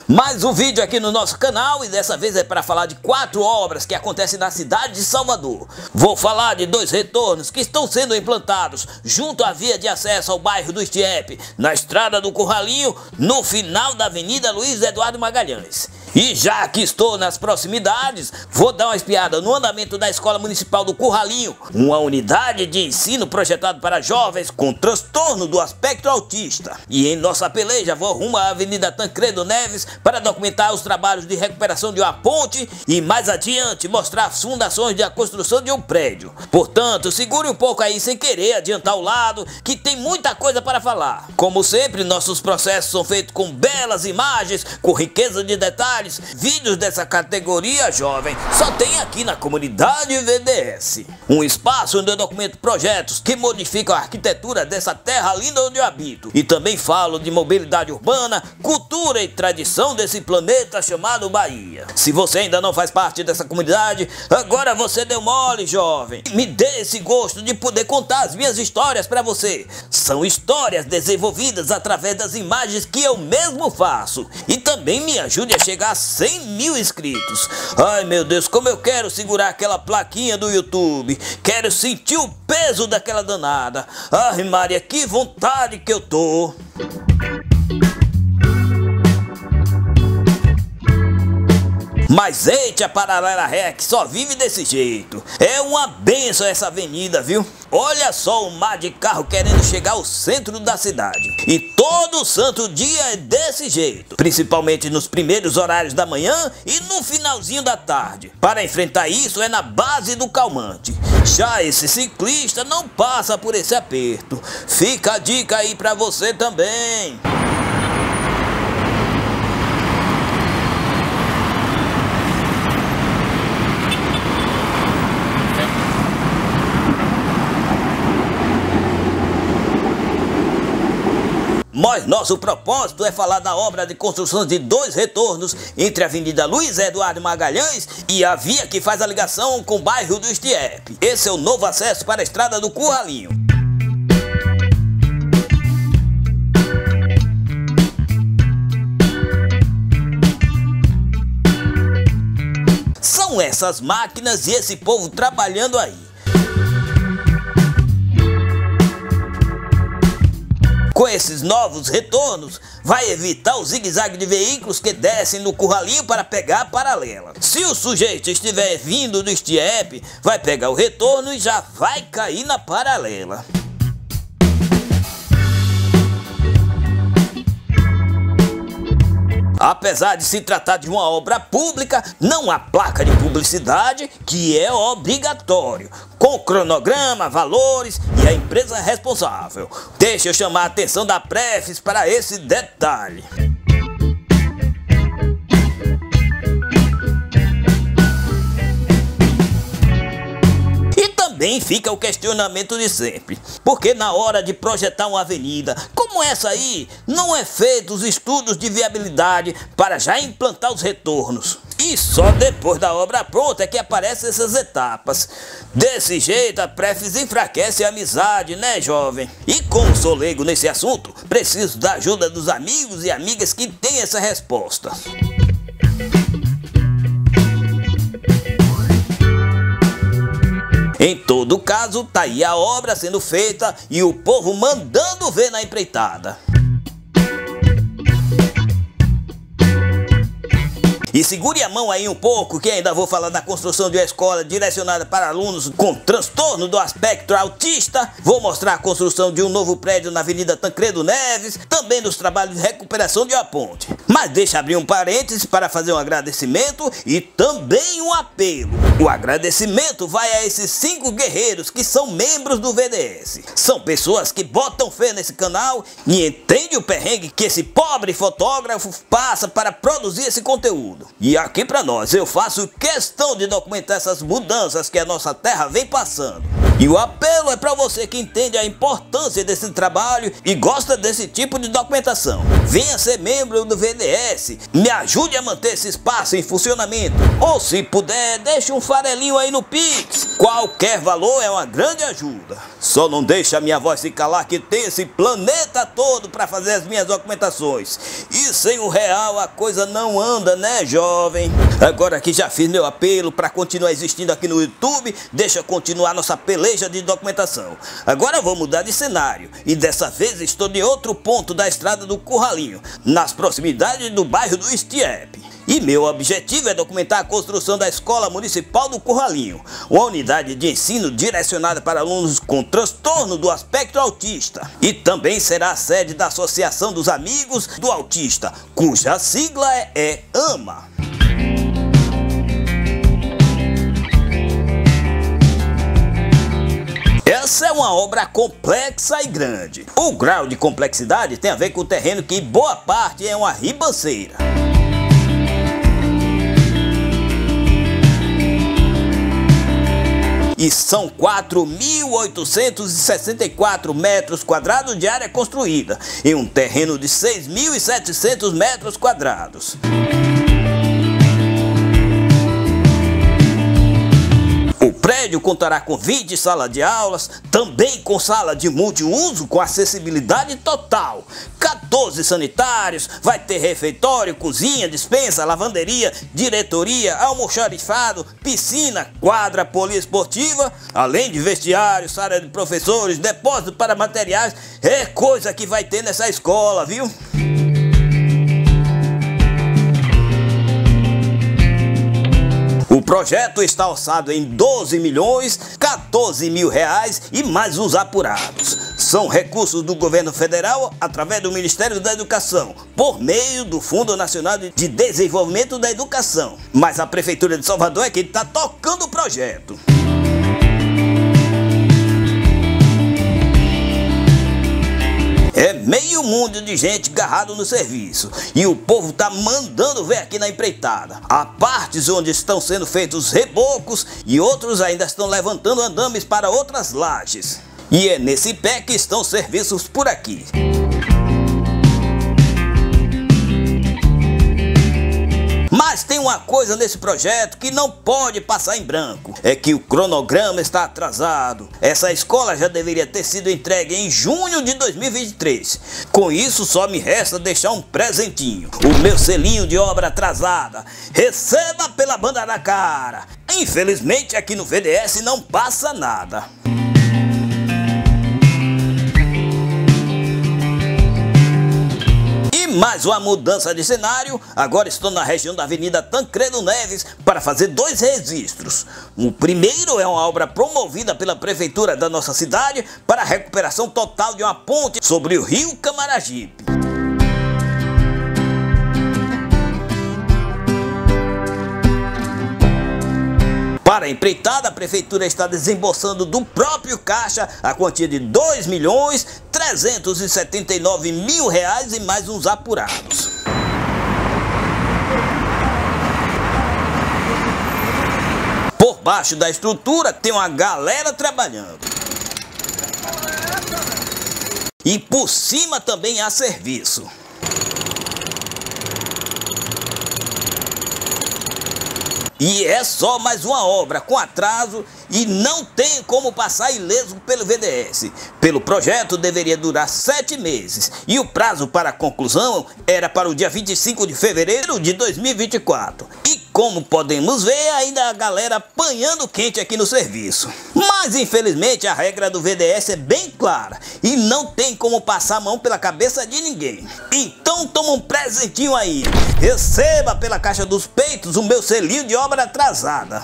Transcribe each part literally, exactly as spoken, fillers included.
Mais um vídeo aqui no nosso canal e dessa vez é para falar de quatro obras que acontecem na cidade de Salvador. Vou falar de dois retornos que estão sendo implantados junto à via de acesso ao bairro do Estiepe, na estrada do Curralinho, no final da Avenida Luiz Eduardo Magalhães. E já que estou nas proximidades, vou dar uma espiada no andamento da Escola Municipal do Curralinho, uma unidade de ensino projetado para jovens com transtorno do aspecto autista. E em nossa peleja vou rumo à Avenida Tancredo Neves para documentar os trabalhos de recuperação de uma ponte e mais adiante mostrar as fundações da construção de um prédio. Portanto, segure um pouco aí sem querer adiantar o lado, que tem muita coisa para falar. Como sempre, nossos processos são feitos com belas imagens, com riqueza de detalhes. Vídeos dessa categoria jovem só tem aqui na comunidade V D S, um espaço onde eu documento projetos que modificam a arquitetura dessa terra linda onde eu habito, e também falo de mobilidade urbana, cultura e tradição desse planeta chamado Bahia. Se você ainda não faz parte dessa comunidade, agora você deu mole, jovem. Me dê esse gosto de poder contar as minhas histórias para você. São histórias desenvolvidas através das imagens que eu mesmo faço, e também me ajude a chegar a cem mil inscritos. Ai meu Deus, como eu quero segurar aquela plaquinha do YouTube. Quero sentir o peso daquela danada. Ai Maria, que vontade que eu tô. Mas eita, a Paralela Rec só vive desse jeito. É uma benção essa avenida, viu? Olha só o mar de carro querendo chegar ao centro da cidade. E todo santo dia é desse jeito. Principalmente nos primeiros horários da manhã e no finalzinho da tarde. Para enfrentar isso é na base do calmante. Já esse ciclista não passa por esse aperto. Fica a dica aí pra você também. Mas nosso propósito é falar da obra de construção de dois retornos entre a Avenida Luiz Eduardo Magalhães e a via que faz a ligação com o bairro do Estiepe. Esse é o novo acesso para a estrada do Curralinho. São essas máquinas e esse povo trabalhando aí. Com esses novos retornos, vai evitar o zigue-zague de veículos que descem no Curralinho para pegar a paralela. Se o sujeito estiver vindo do Estiepe, vai pegar o retorno e já vai cair na paralela. Apesar de se tratar de uma obra pública, não há placa de publicidade, que é obrigatório, com cronograma, valores e a empresa responsável. Deixa eu chamar a atenção da Prefis para esse detalhe. Também fica o questionamento de sempre, porque na hora de projetar uma avenida como essa aí, não é feito os estudos de viabilidade para já implantar os retornos. E só depois da obra pronta é que aparecem essas etapas. Desse jeito a Prefis enfraquece a amizade, né jovem? E como sou leigo nesse assunto, preciso da ajuda dos amigos e amigas que têm essa resposta. Em todo caso, tá aí a obra sendo feita e o povo mandando ver na empreitada. E segure a mão aí um pouco, que ainda vou falar da construção de uma escola direcionada para alunos com transtorno do aspecto autista. Vou mostrar a construção de um novo prédio na Avenida Tancredo Neves, também dos trabalhos de recuperação de uma ponte. Mas deixa abrir um parênteses para fazer um agradecimento e também um apelo. O agradecimento vai a esses cinco guerreiros que são membros do V D S. São pessoas que botam fé nesse canal e entendem o perrengue que esse pobre fotógrafo passa para produzir esse conteúdo. E aqui pra nós, eu faço questão de documentar essas mudanças que a nossa terra vem passando. E o apelo é para você que entende a importância desse trabalho e gosta desse tipo de documentação. Venha ser membro do V D S, me ajude a manter esse espaço em funcionamento. Ou se puder, deixe um farelinho aí no Pix. Qualquer valor é uma grande ajuda. Só não deixe a minha voz se calar que tem esse planeta todo para fazer as minhas documentações. E sem o real a coisa não anda, né, jovem? Agora que já fiz meu apelo para continuar existindo aqui no YouTube, deixa continuar nossa peleja de documentação. Agora vou mudar de cenário e dessa vez estou de outro ponto da estrada do Curralinho, nas proximidades do bairro do Estiepe. E meu objetivo é documentar a construção da Escola Municipal do Curralinho, uma unidade de ensino direcionada para alunos com transtorno do aspecto autista. E também será a sede da Associação dos Amigos do Autista, cuja sigla é, é AMA. Essa é uma obra complexa e grande. O grau de complexidade tem a ver com o terreno, que boa parte é uma ribanceira. E são quatro mil oitocentos e sessenta e quatro metros quadrados de área construída, em um terreno de seis mil e setecentos metros quadrados. O prédio contará com vinte salas de aulas, também com sala de multiuso com acessibilidade total, quatorze sanitários, vai ter refeitório, cozinha, despensa, lavanderia, diretoria, almoxarifado, piscina, quadra poliesportiva, além de vestiário, sala de professores, depósito para materiais. É coisa que vai ter nessa escola, viu? O projeto está orçado em doze milhões, quatorze mil reais e mais uns apurados. São recursos do governo federal através do Ministério da Educação, por meio do Fundo Nacional de Desenvolvimento da Educação. Mas a Prefeitura de Salvador é quem está tocando o projeto. É meio mundo de gente agarrado no serviço e o povo tá mandando ver aqui na empreitada. Há partes onde estão sendo feitos rebocos e outros ainda estão levantando andames para outras lajes. E é nesse pé que estão os serviços por aqui. Mas tem uma coisa nesse projeto que não pode passar em branco, é que o cronograma está atrasado. Essa escola já deveria ter sido entregue em junho de dois mil e vinte e três. Com isso só me resta deixar um presentinho, o meu selinho de obra atrasada. Receba pela banda na cara. Infelizmente aqui no V D S não passa nada. Mais uma mudança de cenário, agora estou na região da Avenida Tancredo Neves para fazer dois registros. O primeiro é uma obra promovida pela prefeitura da nossa cidade para a recuperação total de uma ponte sobre o rio Camaragibe. Para a empreitada, a prefeitura está desembolsando do próprio caixa a quantia de dois milhões trezentos e setenta e nove mil reais e mais uns apurados. Por baixo da estrutura tem uma galera trabalhando. E por cima também há serviço. E é só mais uma obra com atraso e não tem como passar ileso pelo V D S. Pelo projeto deveria durar sete meses e o prazo para a conclusão era para o dia vinte e cinco de fevereiro de dois mil e vinte e quatro. E como podemos ver, ainda a galera apanhando quente aqui no serviço. Mas infelizmente a regra do V D S é bem clara e não tem como passar a mão pela cabeça de ninguém. Então toma um presentinho aí. Receba pela caixa dos peitos o meu selinho de obra atrasada.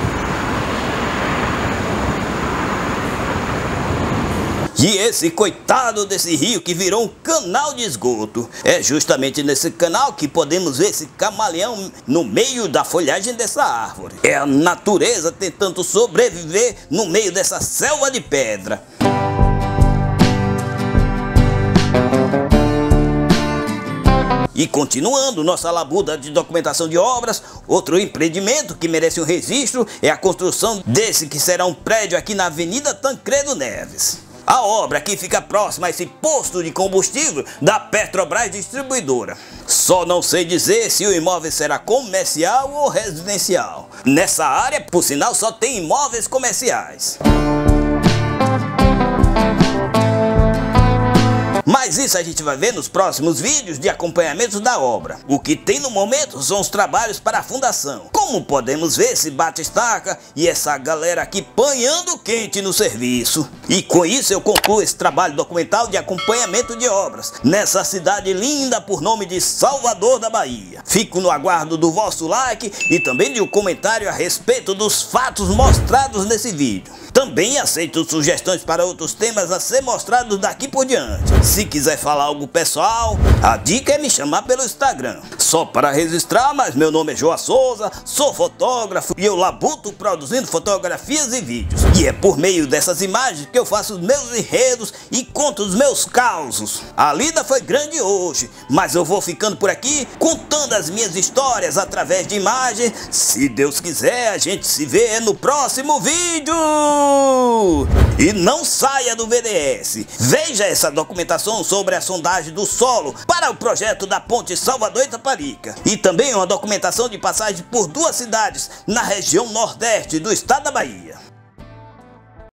E esse coitado desse rio que virou um canal de esgoto. É justamente nesse canal que podemos ver esse camaleão no meio da folhagem dessa árvore. É a natureza tentando sobreviver no meio dessa selva de pedra. E continuando nossa labuta de documentação de obras, outro empreendimento que merece um registro é a construção desse que será um prédio aqui na Avenida Tancredo Neves. A obra aqui fica próxima a esse posto de combustível da Petrobras Distribuidora. Só não sei dizer se o imóvel será comercial ou residencial. Nessa área, por sinal, só tem imóveis comerciais. Mas isso a gente vai ver nos próximos vídeos de acompanhamento da obra. O que tem no momento são os trabalhos para a fundação. Como podemos ver, se bate estaca e essa galera aqui panhando quente no serviço. E com isso eu concluo esse trabalho documental de acompanhamento de obras nessa cidade linda por nome de Salvador da Bahia. Fico no aguardo do vosso like e também de um comentário a respeito dos fatos mostrados nesse vídeo. Também aceito sugestões para outros temas a ser mostrados daqui por diante. Se quiser falar algo pessoal, a dica é me chamar pelo Instagram. Só para registrar, mas meu nome é João Souza, sou fotógrafo e eu labuto produzindo fotografias e vídeos. E é por meio dessas imagens que eu faço os meus enredos e conto os meus causos. A lida foi grande hoje, mas eu vou ficando por aqui contando as minhas histórias através de imagens. Se Deus quiser, a gente se vê no próximo vídeo. E não saia do V D S. Veja essa documentação sobre a sondagem do solo para o projeto da ponte Salvador-Itaparica. E também uma documentação de passagem por duas cidades na região nordeste do estado da Bahia.